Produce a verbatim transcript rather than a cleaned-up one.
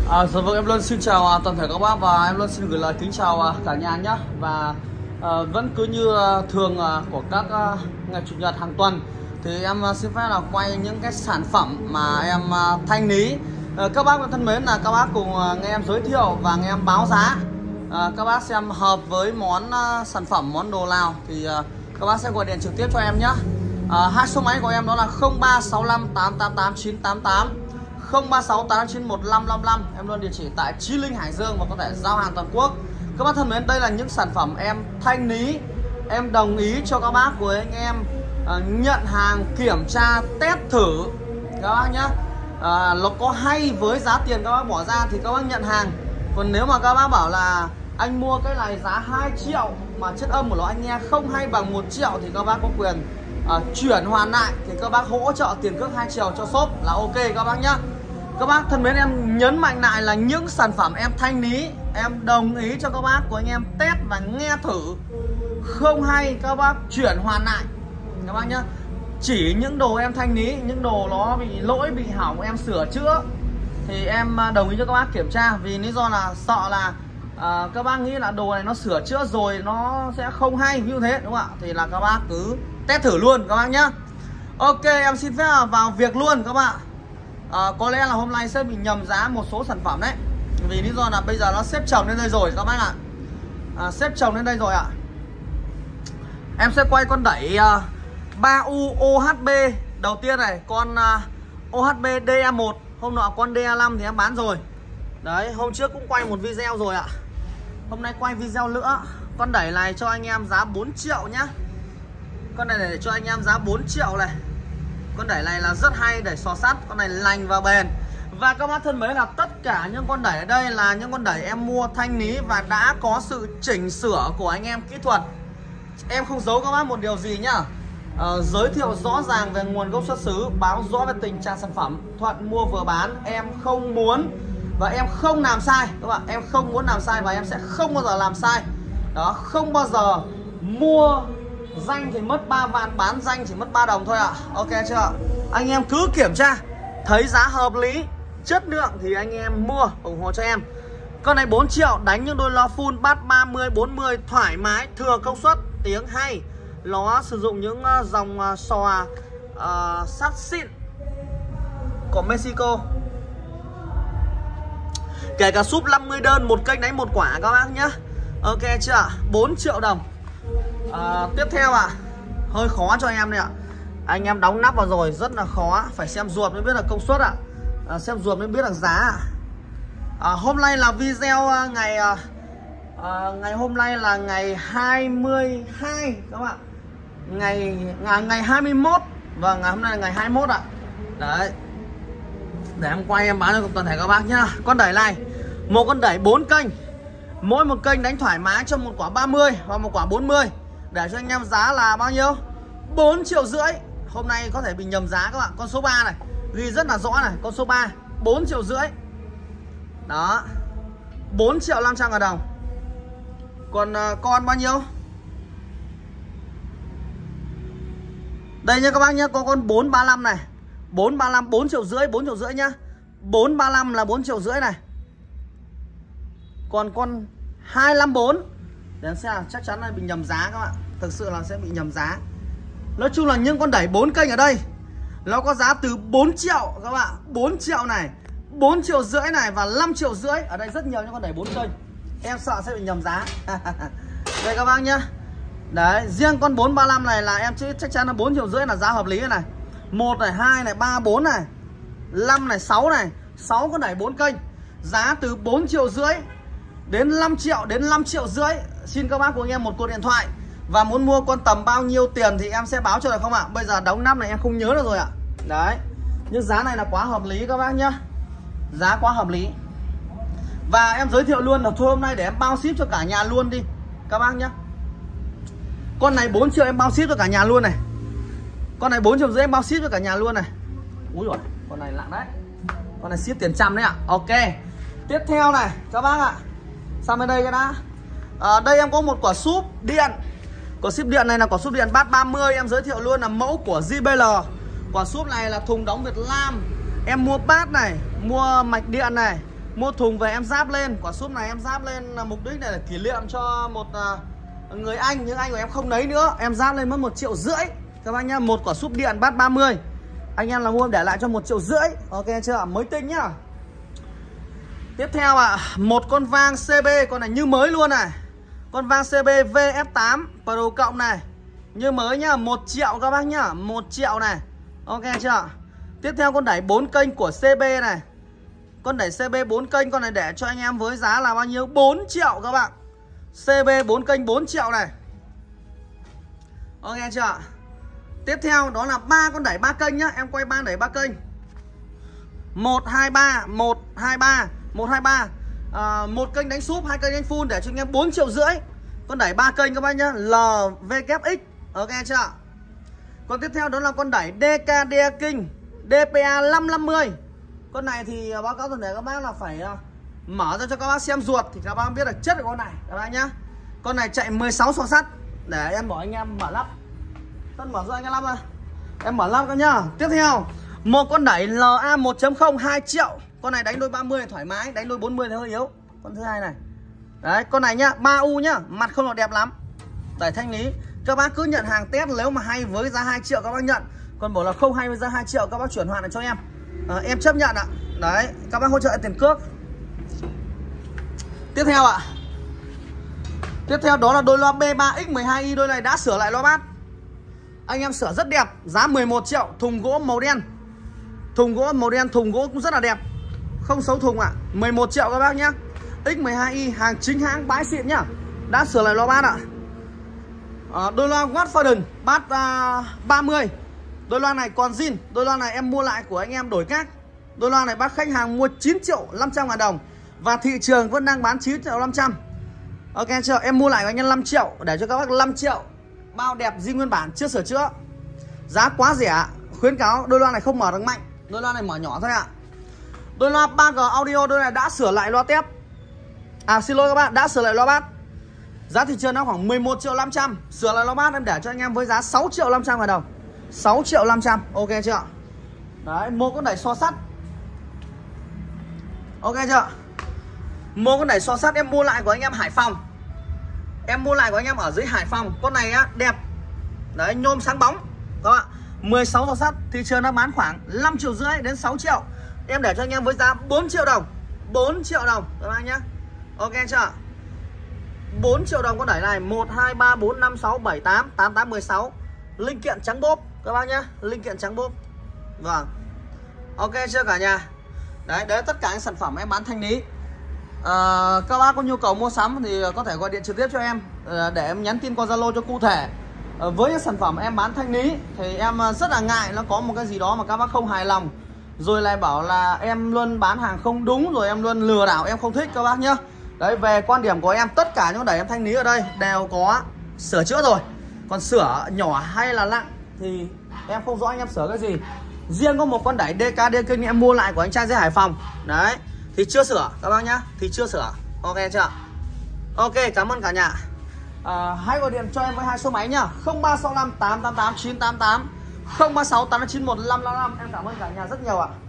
À, dạ vâng, em luôn xin chào à, toàn thể các bác và em luôn xin gửi lời kính chào à, cả nhà nhé. Và à, vẫn cứ như à, thường à, của các à, ngày chủ nhật hàng tuần thì em à, xin phép là quay những cái sản phẩm mà em à, thanh lý. à, Các bác thân mến, là các bác cùng à, nghe em giới thiệu và nghe em báo giá. à, Các bác xem hợp với món à, sản phẩm, món đồ nào thì à, các bác sẽ gọi điện trực tiếp cho em nhé. à, Hai số máy của em đó là không ba sáu năm tám tám tám chín tám tám, không ba sáu tám chín một năm năm năm. Em luôn địa chỉ tại Chí Linh, Hải Dương và có thể giao hàng toàn quốc. Các bác thân mến, đây là những sản phẩm em thanh lý, em đồng ý cho các bác với anh em uh, nhận hàng, kiểm tra, test thử các bác nhé. uh, Nó có hay với giá tiền các bác bỏ ra thì các bác nhận hàng. Còn nếu mà các bác bảo là anh mua cái này giá hai triệu mà chất âm của nó anh nghe không hay bằng một triệu thì các bác có quyền uh, chuyển hoàn lại, thì các bác hỗ trợ tiền cước hai triệu cho shop là ok các bác nhé. Các bác thân mến, em nhấn mạnh lại là những sản phẩm em thanh lý, em đồng ý cho các bác của anh em test và nghe thử. Không hay các bác chuyển hoàn lại các bác nhé. Chỉ những đồ em thanh lý, những đồ nó bị lỗi, bị hỏng em sửa chữa thì em đồng ý cho các bác kiểm tra. Vì lý do là sợ là à, các bác nghĩ là đồ này nó sửa chữa rồi nó sẽ không hay như thế, đúng không ạ? Thì là các bác cứ test thử luôn các bác nhé. Ok, em xin phép vào việc luôn các bạn. À, có lẽ là hôm nay sẽ bị nhầm giá một số sản phẩm đấy. Vì lý do là bây giờ nó xếp chồng lên đây rồi các bác ạ. à, Xếp chồng lên đây rồi ạ. Em sẽ quay con đẩy uh, ba U O H B đầu tiên này. Con uh, O H B D A một. Hôm nọ con D A năm thì em bán rồi. Đấy, hôm trước cũng quay một video rồi ạ. Hôm nay quay video nữa. Con đẩy này cho anh em giá bốn triệu nhá. Con này để cho anh em giá bốn triệu này. Con đẩy này là rất hay, đẩy xò sắt, con này lành và bền. Và các bác thân mến, là tất cả những con đẩy ở đây là những con đẩy em mua thanh lý và đã có sự chỉnh sửa của anh em kỹ thuật. Em không giấu các bác một điều gì nhá. à, Giới thiệu rõ ràng về nguồn gốc xuất xứ, báo rõ về tình trạng sản phẩm, thuận mua vừa bán. Em không muốn và em không làm sai các bạn. Em không muốn làm sai và em sẽ không bao giờ làm sai. Đó, không bao giờ mua danh thì mất ba vạn, bán danh chỉ mất ba đồng thôi ạ. à. Ok chưa? Anh em cứ kiểm tra, thấy giá hợp lý, chất lượng thì anh em mua, ủng hộ cho em. Con này bốn triệu, đánh những đôi loa full bass ba mươi, bốn mươi thoải mái, thừa công suất, tiếng hay. Nó sử dụng những dòng xòa uh, sắt xịn của Mexico. Kể cả súp năm mươi đơn, một kênh đánh một quả các bác nhé. Ok chưa? bốn triệu đồng. À, tiếp theo ạ, à, hơi khó cho anh em đây ạ. Anh em đóng nắp vào rồi rất là khó, phải xem ruột mới biết là công suất ạ. à, Xem ruột mới biết là giá ạ. à, Hôm nay là video ngày à, Ngày hôm nay là ngày hai mươi hai các bạn. Ngày ngày, ngày hai mươi mốt. Và ngày hôm nay là ngày hai mươi mốt ạ. Đấy, để em quay em bán cho toàn thể các bác nhá. Con đẩy này, một con đẩy bốn kênh, mỗi một kênh đánh thoải mái cho một quả ba mươi và một quả bốn mươi. Để cho anh em giá là bao nhiêu? bốn triệu rưỡi. Hôm nay có thể bị nhầm giá các bạn. Con số ba này ghi rất là rõ này. Con số ba bốn triệu rưỡi. Đó, bốn triệu năm trăm ngàn đồng. Còn uh, con bao nhiêu? Đây nha các bác nhé. Có con bốn ba lăm này, bốn ba lăm bốn triệu rưỡi, bốn triệu rưỡi nhá. Bốn ba lăm là bốn triệu rưỡi này. Còn con hai năm bốn để xem, chắc chắn là bị nhầm giá các bạn. Thực sự là sẽ bị nhầm giá. Nói chung là những con đẩy bốn kênh ở đây nó có giá từ bốn triệu các bạn. bốn triệu này, bốn triệu rưỡi này và năm triệu rưỡi. Ở đây rất nhiều những con đẩy bốn kênh. Em sợ sẽ bị nhầm giá. Đây các bác nhá. Đấy, riêng con bốn ba lăm này là em chứ chắc chắn là bốn triệu rưỡi là giá hợp lý này. Một này, hai này, ba, bốn này, năm này, sáu này. sáu con đẩy bốn kênh. Giá từ bốn triệu rưỡi đến năm triệu, đến năm triệu rưỡi. Xin các bác của anh em một cuộc điện thoại. Và muốn mua con tầm bao nhiêu tiền thì em sẽ báo cho được không ạ? Bây giờ đóng nắp này em không nhớ được rồi ạ. Đấy, nhưng giá này là quá hợp lý các bác nhá. Giá quá hợp lý. Và em giới thiệu luôn là thôi hôm nay để em bao ship cho cả nhà luôn đi các bác nhá. Con này bốn triệu em bao ship cho cả nhà luôn này. Con này bốn triệu rưỡi em bao ship cho cả nhà luôn này. Úi dồi, con này nặng đấy. Con này ship tiền trăm đấy ạ. Ok. Tiếp theo này các bác ạ. Sang bên đây cái đã. À, đây em có một quả súp điện. Quả súp điện này là quả súp điện bass ba mươi. Em giới thiệu luôn là mẫu của gi bê lờ. Quả súp này là thùng đóng Việt Nam. Em mua bass này, mua mạch điện này, mua thùng về em ráp lên. Quả súp này em ráp lên là mục đích này là kỷ niệm cho một uh, người anh, nhưng anh của em không lấy nữa. Em ráp lên mất một triệu rưỡi các bác nhá. Một quả súp điện bát ba mươi, anh em là mua em để lại cho một triệu rưỡi. Ok chưa? Mới tinh nhá. Tiếp theo ạ, à, một con vang xê bê, con này như mới luôn này. Con vang xê bê vê ép tám Pro cộng này, như mới nhá, một triệu các bác nhá, một triệu này. Ok chưa? Tiếp theo con đẩy bốn kênh của xê bê này. Con đẩy xê bê bốn kênh, con này để cho anh em với giá là bao nhiêu? bốn triệu các bạn. xê bê bốn kênh bốn triệu này. Ok chưa? Tiếp theo đó là ba con đẩy ba kênh nhá, em quay ba đẩy ba kênh. một hai ba, một hai ba, một hai ba. À, một kênh đánh súp, hai kênh đánh full để cho anh em bốn triệu rưỡi. Con đẩy ba kênh các bác nhá, lờ vê kép ích. Ok chưa? Còn tiếp theo đó là con đẩy đê ca đê King đê pê a năm năm mươi. Con này thì báo cáo toàn thể các bác là phải uh, mở ra cho các bác xem ruột thì các bác biết được chất của con này các bác nhá. Con này chạy mười sáu xò sắt. Để em bảo anh em mở lắp. Tân mở cho anh em lắp ra. Em mở lắp các nhá. Tiếp theo, một con đẩy lờ a một chấm không hai triệu. Con này đánh đôi ba mươi thoải mái, đánh đôi bốn mươi thì hơi yếu. Con thứ hai này. Đấy, con này nhá, ba u nhá, mặt không được đẹp lắm. Đẩy thanh lý. Các bác cứ nhận hàng test, nếu mà hay với giá hai triệu các bác nhận. Còn bảo là không hay với giá hai triệu các bác chuyển hoàn lại cho em. À, em chấp nhận ạ. Đấy, các bác hỗ trợ tiền cước. Tiếp theo ạ. Tiếp theo đó là đôi loa B ba X mười hai i, đôi này đã sửa lại loa bát. Anh em sửa rất đẹp, giá mười một triệu, thùng gỗ màu đen. Thùng gỗ màu đen, thùng gỗ cũng rất là đẹp. Không xấu thùng ạ. mười một triệu các bác nhá. X mười hai i hàng chính hãng bãi xịn nhá. Đã sửa lại loa bát ạ. À, đôi loa Watforden bát uh, ba mươi. Đôi loa này còn zin. Đôi loa này em mua lại của anh em đổi các. Đôi loa này bác khách hàng mua chín triệu năm trăm ngàn đồng. Và thị trường vẫn đang bán chín triệu năm trăm. Ok chưa? Em mua lại của anh em năm triệu. Để cho các bác năm triệu. Bao đẹp zin nguyên bản chưa sửa chữa. Giá quá rẻ. Khuyến cáo đôi loa này không mở được mạnh. Đôi loa này mở nhỏ thôi ạ. Đôi loa ba G audio, đôi này đã sửa lại loa tép. À xin lỗi các bạn, đã sửa lại loa bát. Giá thị trường nó khoảng mười một triệu năm trăm. Sửa lại loa bát em để cho anh em với giá sáu triệu năm trăm ngàn đồng. sáu triệu năm trăm. Ok chưa? Đấy, một con đẩy so sắt. Ok chưa? Một con đẩy so sắt em mua lại của anh em Hải Phòng. Em mua lại của anh em ở dưới Hải Phòng. Con này á, đẹp. Đấy, nhôm sáng bóng. Các bạn, mười sáu so sắt. Thị trường nó bán khoảng năm triệu rưỡi đến sáu triệu. Em để cho anh em với giá bốn triệu đồng. bốn triệu đồng các bạn nhé. Ok chưa? bốn triệu đồng con đẩy này. Một, hai, ba, bốn, năm, sáu, bảy, tám, tám, tám, mười sáu. Linh kiện trắng bốp các bác nhé. Linh kiện trắng bốp. Vâng. Ok chưa cả nhà? Đấy, đấy tất cả những sản phẩm em bán thanh lý. à, Các bác có nhu cầu mua sắm thì có thể gọi điện trực tiếp cho em, để em nhắn tin qua Zalo cho cụ thể. à, Với những sản phẩm em bán thanh lý thì em rất là ngại nó có một cái gì đó mà các bác không hài lòng, rồi lại bảo là em luôn bán hàng không đúng, rồi em luôn lừa đảo, em không thích các bác nhá. Đấy, về quan điểm của em, tất cả những đẩy em thanh lý ở đây đều có sửa chữa rồi. Còn sửa nhỏ hay là nặng thì em không rõ anh em sửa cái gì. Riêng có một con đẩy đê ca đê King em mua lại của anh trai dưới Hải Phòng. Đấy, thì chưa sửa các bác nhá. Thì chưa sửa. Ok chưa? Ok, cảm ơn cả nhà. à, Hãy gọi điện cho em với hai số máy nhá. Không ba sáu năm tám tám tám chín tám tám, không ba sáu tám chín một năm năm năm. Em cảm ơn cả nhà rất nhiều ạ.